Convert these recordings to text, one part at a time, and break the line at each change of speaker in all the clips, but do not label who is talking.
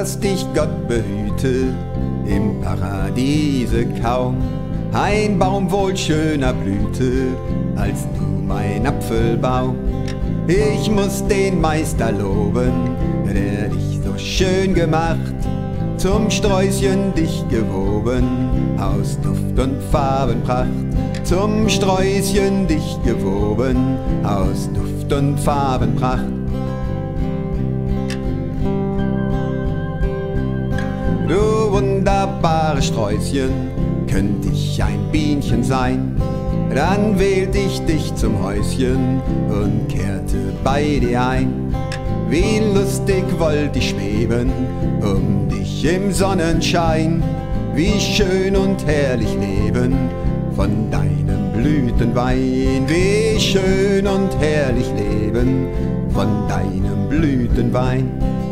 dass dich Gott behüte, im Paradiese kaum ein Baum wohl schöner blühte, als du mein Apfelbaum. Ich muss den Meister loben, der dich so schön gemacht, zum Sträußchen dich gewoben, aus Duft und Farbenpracht. Zum Sträußchen dich gewoben, aus Duft und Farbenpracht. Du wunderbares Sträußchen, könnt ich ein Bienchen sein, dann wählt ich dich zum Häuschen und kehrte bei dir ein. Wie lustig wollt ich schweben, um dich im Sonnenschein, wie schön und herrlich leben, von deinem Blütenwein. Wie schön und herrlich leben, von deinem Blütenwein.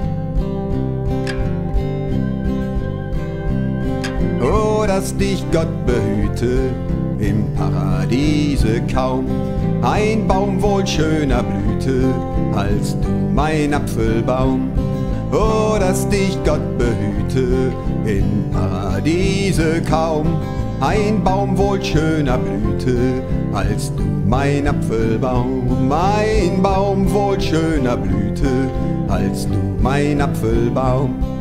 Oh, dass dich Gott behüte, im Paradiese kaum ein Baum wohl schöner blühte, als du mein Apfelbaum. Oh, dass dich Gott behüte, im Paradiese kaum ein Baum wohl schöner blüte, als du mein Apfelbaum. Ein Baum wohl schöner blüte, als du mein Apfelbaum.